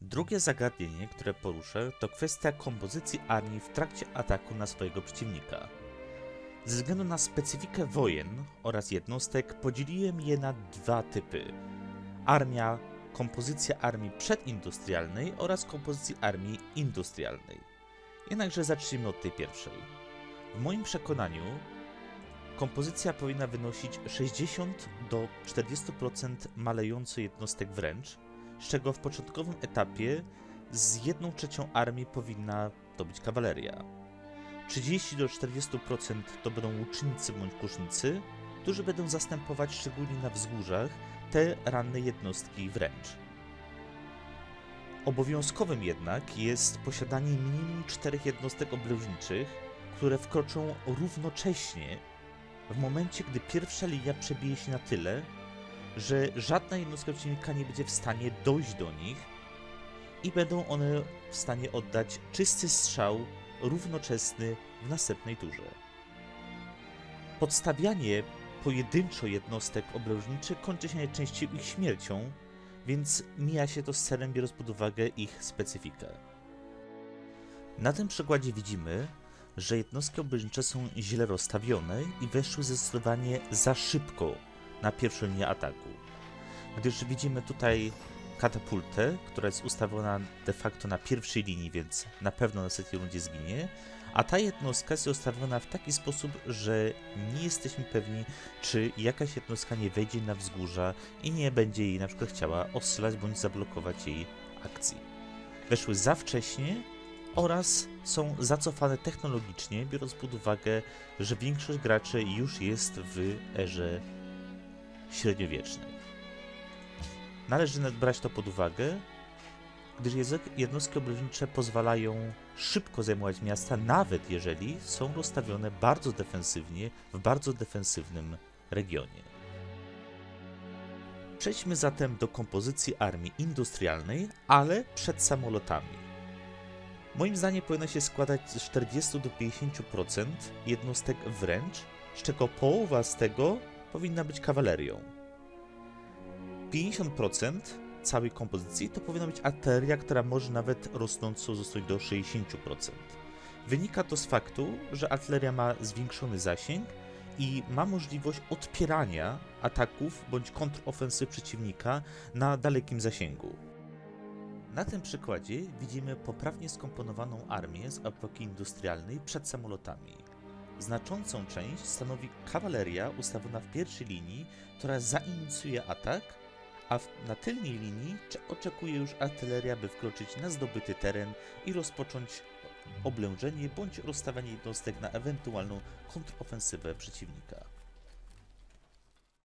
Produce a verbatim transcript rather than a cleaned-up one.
Drugie zagadnienie, które poruszę, to kwestia kompozycji armii w trakcie ataku na swojego przeciwnika. Ze względu na specyfikę wojen oraz jednostek podzieliłem je na dwa typy. Armia, kompozycja armii przedindustrialnej oraz kompozycji armii industrialnej. Jednakże zacznijmy od tej pierwszej. W moim przekonaniu kompozycja powinna wynosić sześćdziesiąt do czterdziestu procent malejących jednostek wręcz, z czego w początkowym etapie z jedną trzecią armii powinna to być kawaleria. trzydzieści do czterdziestu procent to będą łucznicy bądź kusznicy, którzy będą zastępować szczególnie na wzgórzach te ranne jednostki wręcz. Obowiązkowym jednak jest posiadanie minimum czterech jednostek oblężniczych, które wkroczą równocześnie w momencie, gdy pierwsza linia przebije się na tyle, że żadna jednostka przeciwnika nie będzie w stanie dojść do nich i będą one w stanie oddać czysty strzał równoczesny w następnej turze. Podstawianie pojedynczo jednostek oblężniczych kończy się najczęściej ich śmiercią, więc mija się to z celem, biorąc pod uwagę ich specyfikę. Na tym przykładzie widzimy, że jednostki oblężnicze są źle rozstawione i weszły zdecydowanie za szybko na pierwszą linię ataku. Gdyż widzimy tutaj katapultę, która jest ustawiona de facto na pierwszej linii, więc na pewno na następnej rundzie zginie, a ta jednostka jest ustawiona w taki sposób, że nie jesteśmy pewni, czy jakaś jednostka nie wejdzie na wzgórza i nie będzie jej na przykład chciała ostrzelać bądź zablokować jej akcji. Weszły za wcześnie oraz są zacofane technologicznie, biorąc pod uwagę, że większość graczy już jest w erze średniowiecznej. Należy brać to pod uwagę, gdyż jednostki oblężnicze pozwalają szybko zajmować miasta, nawet jeżeli są rozstawione bardzo defensywnie w bardzo defensywnym regionie. Przejdźmy zatem do kompozycji armii industrialnej, ale przed samolotami. Moim zdaniem powinna się składać z czterdziestu do pięćdziesięciu procent jednostek wręcz, z czego połowa z tego powinna być kawalerią. pięćdziesiąt procent całej kompozycji to powinna być artyleria, która może nawet rosnąco zostać do sześćdziesięciu procent. Wynika to z faktu, że artyleria ma zwiększony zasięg i ma możliwość odpierania ataków bądź kontrofensyw przeciwnika na dalekim zasięgu. Na tym przykładzie widzimy poprawnie skomponowaną armię z epoki industrialnej przed samolotami. Znaczącą część stanowi kawaleria ustawiona w pierwszej linii, która zainicjuje atak, a na tylnej linii oczekuje już artyleria, by wkroczyć na zdobyty teren i rozpocząć oblężenie bądź rozstawianie jednostek na ewentualną kontrofensywę przeciwnika.